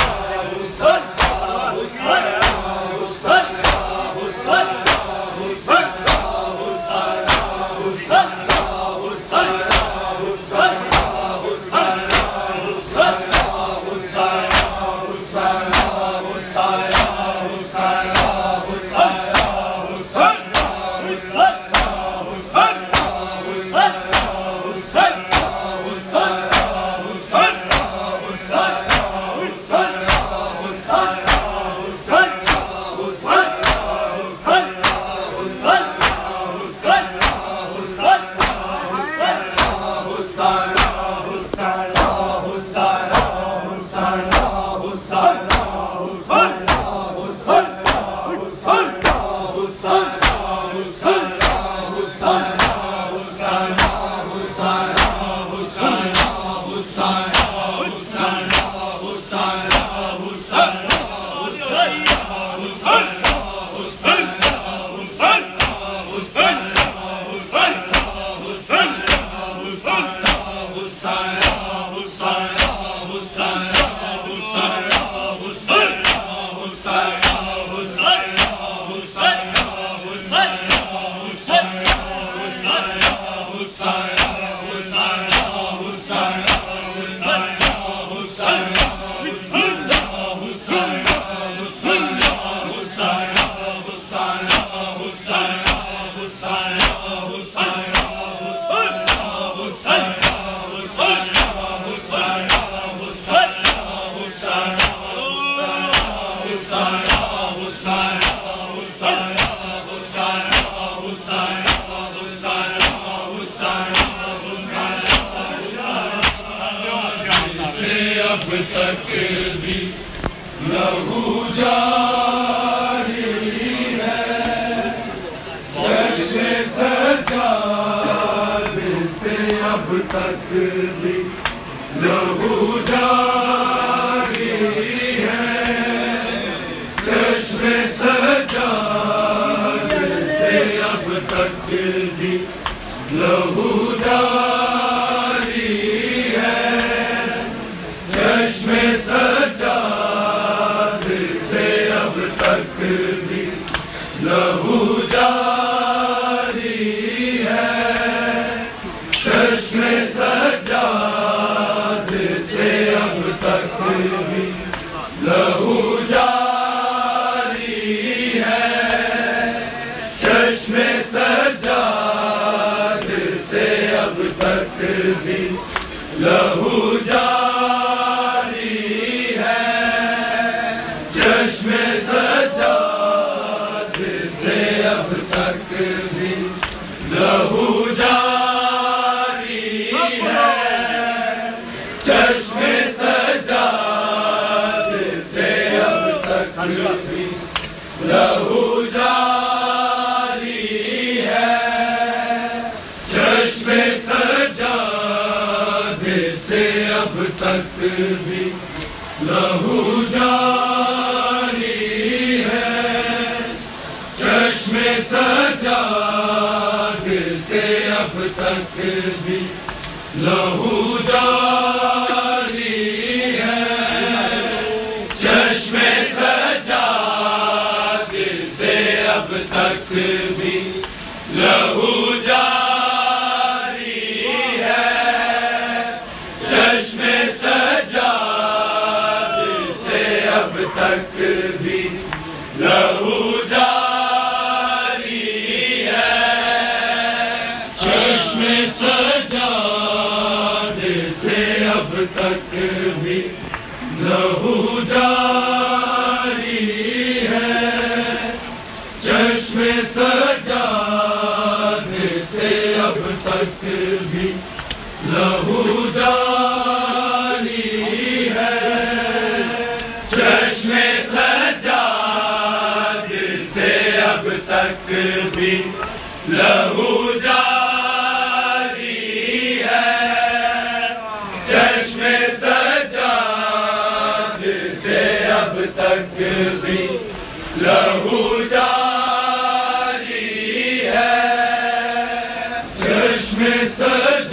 अब तक भी लहू जारी है, जश्न सजाद से अब तक भी लहू जारी है, जश्न सजाद से अब तक भी लहू लहू जारी है, चश्मे सज्जाद से अब तक भी लहू जारी है, चश्मे सज्जाद से अब तक भी लहू जारी है, चश्मे अब तक भी लहू जारी है, चश्मे सजाद से अब तक भी लहू जारी है, चश्मे सजाद से अब तक भी लहू जारी है, चश्मे सजाद से अब तक भी लहू जारी है, चश्मे सजाद से अब तक भी लहू जारी है, चश्मे सजाद से अब तक भी लहू सजाद से अब तक भी लहू जारी है, चश्मे सजाद से अब तक भी लहू जारी है, चश्मे सजाद से अब तक भी लहू तक भी लहू जारी है, चश्मे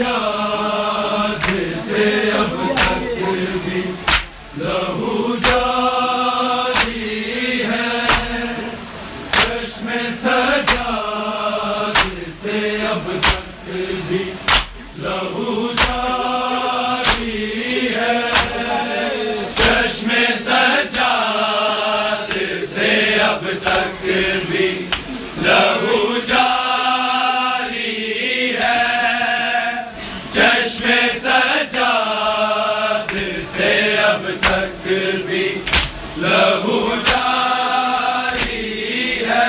सजाद से अब तक भी लहू जारी तक भी लहू जारी है। चश्मे सजाद से अब तक भी लहू जारी है।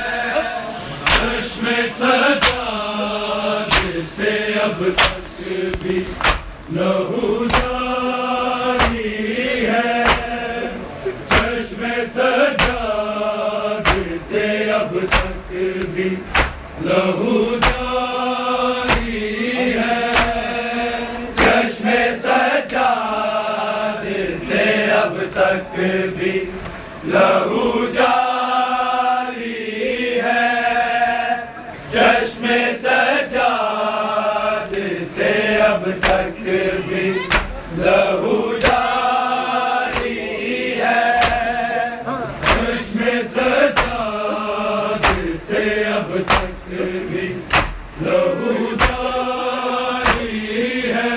चश्मे सजाद से अब तक भी लहू जारी है। चश्मे सजाद से अब तक भी लहू जारी है। चश्मे सजाद से अब तक भी लहू जारी है। चश्मे सजाद से अब तक भी लहू जारी है। चश्मे सजाद से अब तक भी लहू जारी है।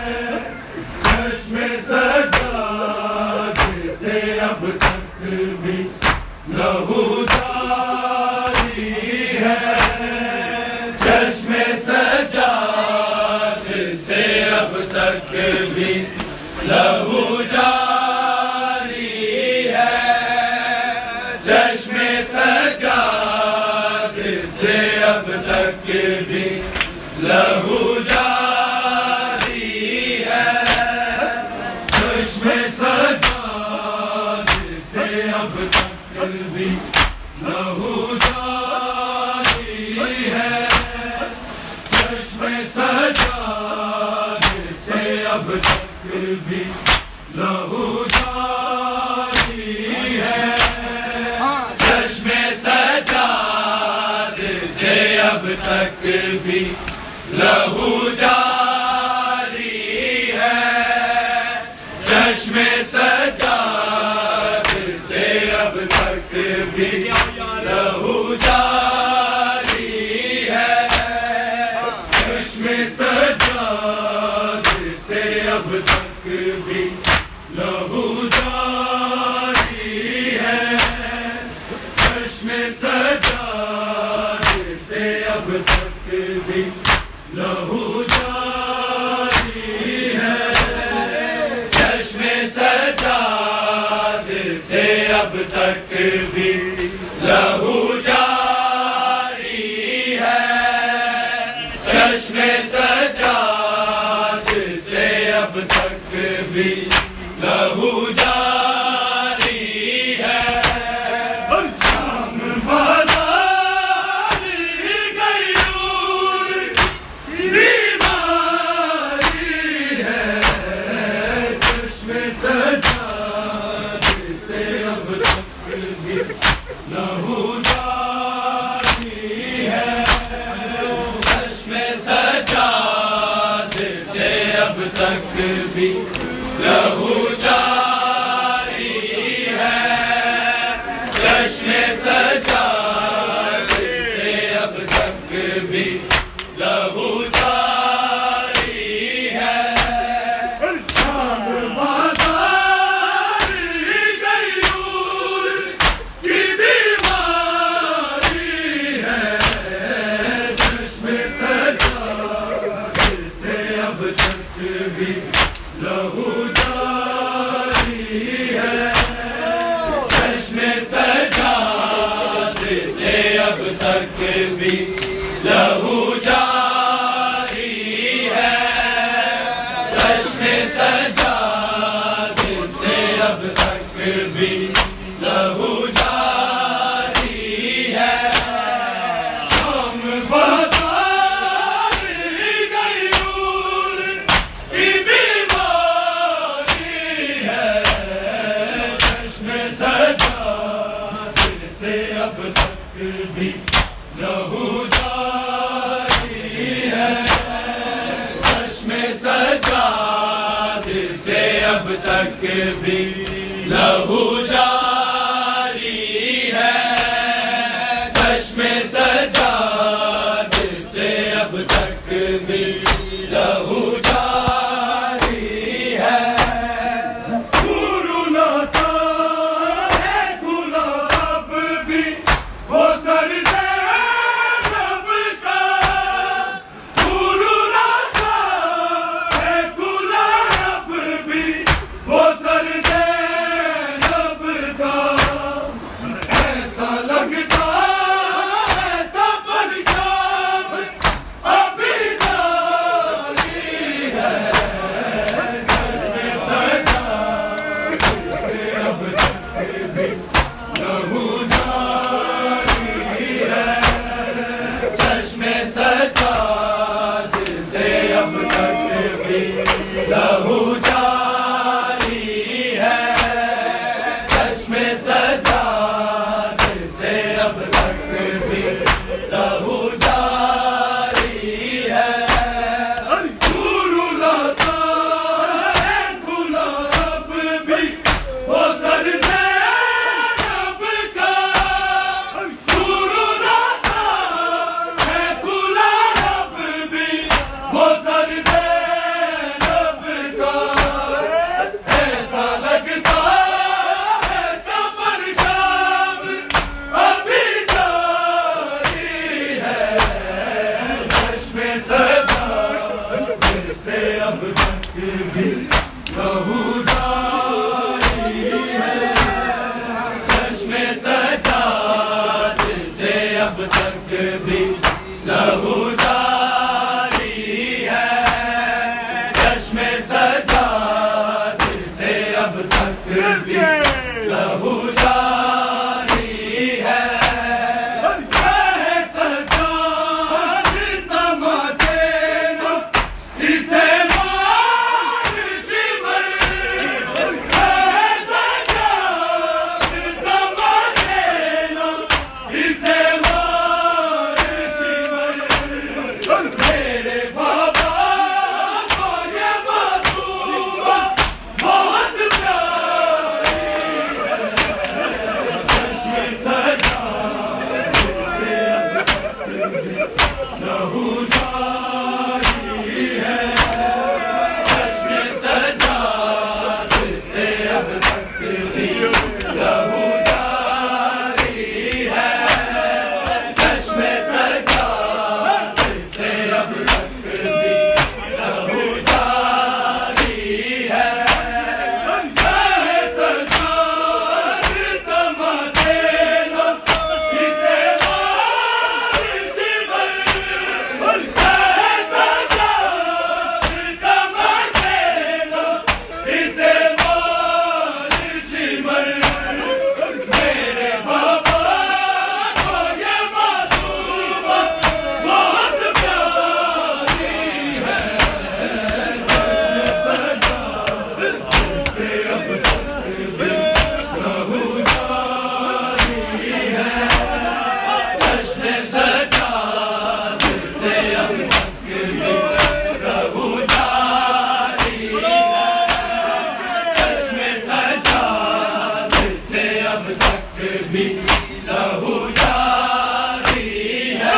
चश्मे सजाद से अब तक भी लहू जारी है। चश्मे सजाद से अब तक भी लहू जारी है। चश्मे सजाद से अब तक भी लहू जारी है। चश्मे सजाद से अब तक भी लहू जारी है। चश्मे सजाद से अब तक भी लहू जारी है। चश्मे सजाद से अब तक भी लहू जारी है। चश्मे सजाद से अब तक भी लहू जारी है। चश्मे सजाद से अब तक भी लहू जारी है। चश्मे सजाद से अब तक भी लहू जारी है। चश्मे सजाद से अब तक भी लहू जारी है। चश्मे सजाद से अब तक भी लहू जारी है। शाम बाज़ार गयूर बीमारी है। चश्मे सजाद से अब तक भी लहू जारी है। चश्मे सजाद से अब तक भी लहू जारी है। चश्मे सजाद से अब तक भी लहू जारी है। शाम बाज़ार गयूर की बीमारी है। चश्मे सजाद से अब तक भी लहू जारी है। चश्मे सजाद से अब तक भी लहू जारी है। चश्मे सजाद से अब तक भी लहू जारी है। शाम बाज़ार गयूर की बीमारी है। चश्मे सजाद से अब तक भी लहू जारी है। चश्मे सजाद से अब तक भी लहू जारी है। चश्मे सजाद से अब तक भी लहू जारी है। गुरु नाता है गुलाब भी अब तक भी लहू जारी है।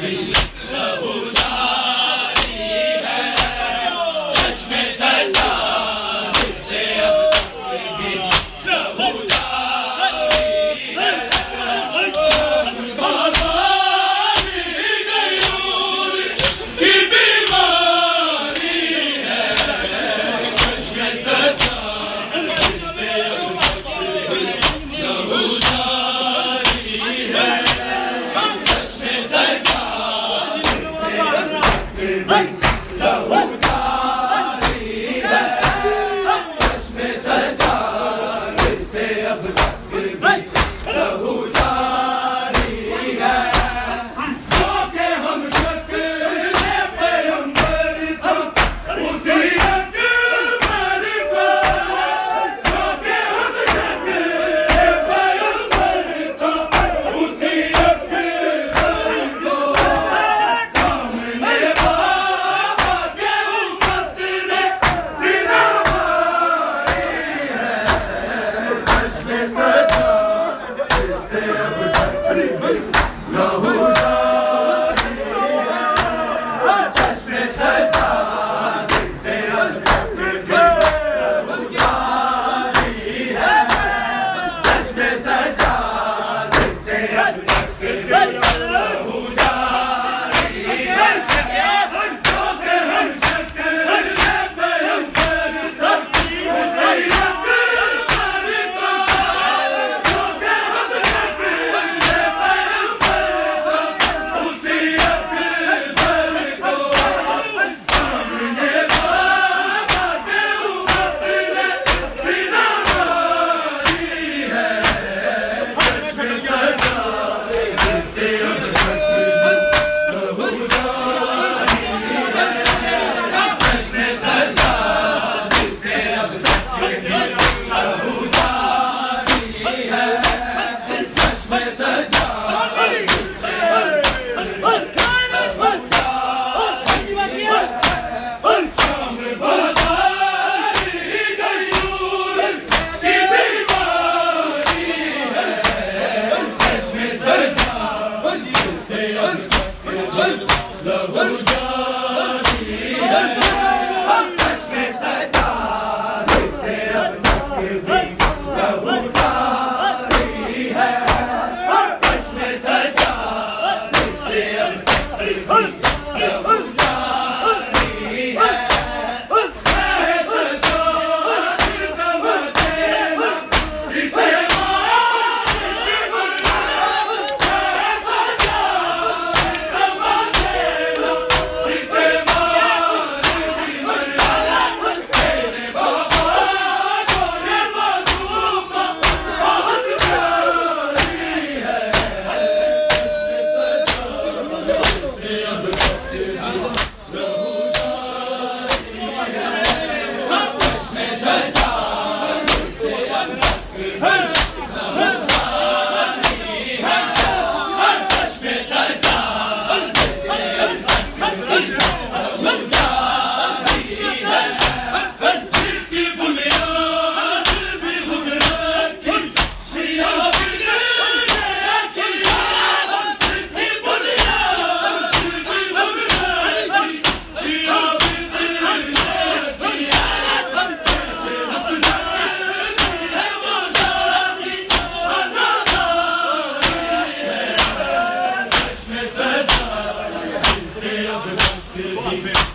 Amen.